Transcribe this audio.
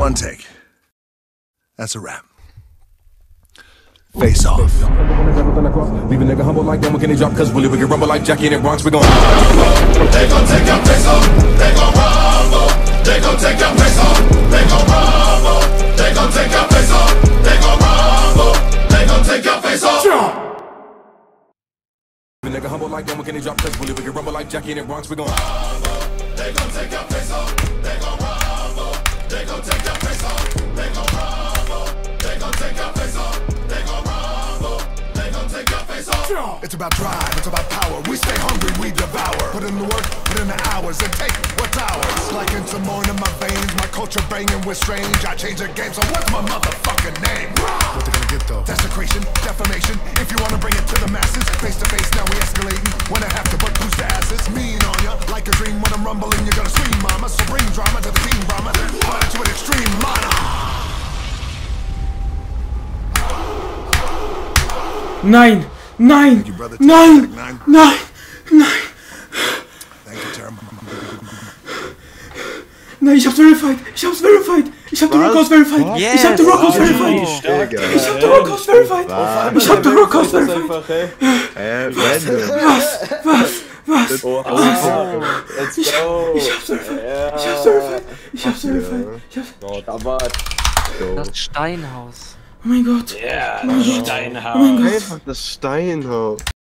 One take. That's a wrap. Face off. Leave a nigga humble like them, can they drop? Cause Willie, we can rumble like Jackie in the Bronx, we gon' They gon' take your face off, they gon' rumble. They gon' take your face off, they gon' rumble. They gon' take your face off, they gon' rumble. They gon' take your face off. Leave a nigga humble like them, can they drop? Cause Willie, we can rumble like Jackie in the Bronx, we gon' They gon' take your face off, they gon' rumble. They gon' take your face off, they gon' rumble. They gon' take your face off, they gon' rumble. They gon' take your face off. It's about drive, it's about power. We stay hungry, we devour. Put in the work, put in the hours, and take what's ours. Like in some more in my veins, my culture banging with strange. I change the game, so what's my motherfucking name? What they gonna get though? Desecration, defamation. If you wanna bring it to the masses, face to face, now we escalating. When I have to butt boost the asses, mean on ya. Like a dream when I'm rumbling, you're gonna scream, mama. So bring drama to the team, drama. But it's with extreme mana. 9, 9, Thank you, brother. 9, 9. 9, 9. Thank you, Term. Nein, ich hab's verified. Ich hab's verified. Ich hab die Rockhouse verified. Yes. Ich hab die Rockhouse verified. Ich hab die Rockhouse verified. Ich hab die Rockhouse verified. Was? Let's go. Ich hab's verified. Ich hab's verified. Ich hab's verified. Das Steinhaus. Oh mein Gott. Ja, Oh mein Gott. Steinhaus. Oh mein Gott. Einfach das Steinhaus.